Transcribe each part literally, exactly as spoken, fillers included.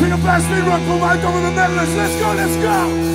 Bring a blast me run for my government medalists. Let's go, let's go.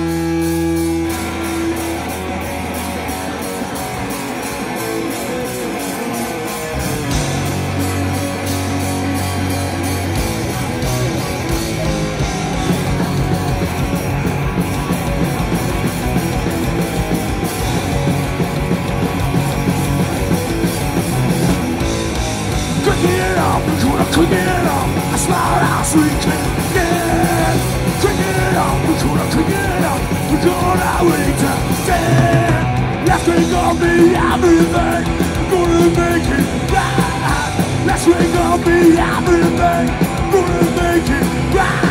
Clean it up, I slaughterhouse we can get. Clean it up, we're gonna clean it up, we're gonna wait to stand. Let's drink on me everything, we're gonna make it right. Let's drink on me everything, we're gonna make it right.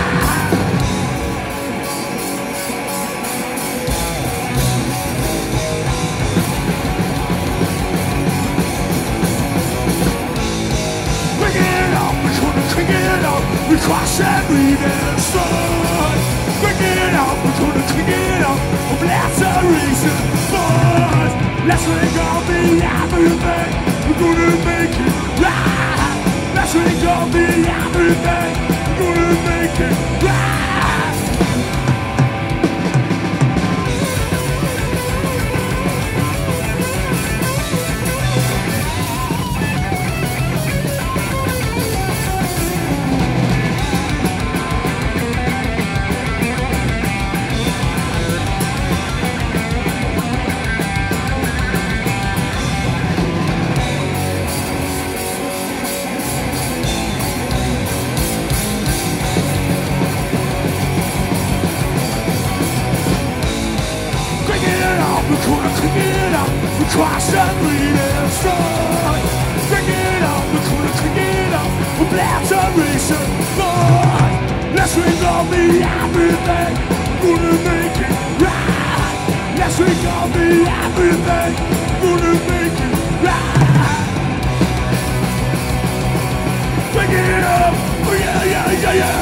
Bring it up, we cross every destroy. Bring it up, we're gonna clean it up, a blast a reason for. Let's drink on me everything, we're gonna make it right. Let's drink on me everything, we're gonna make it right. We're gonna clean it up, we cross every destroy. Bring it up, we're gonna clean it up, we blast a reason for. Let's drink on me everything, we're gonna make it right. Let's drink on me everything, we're gonna make it right. Bring it up, oh yeah, yeah, yeah, yeah.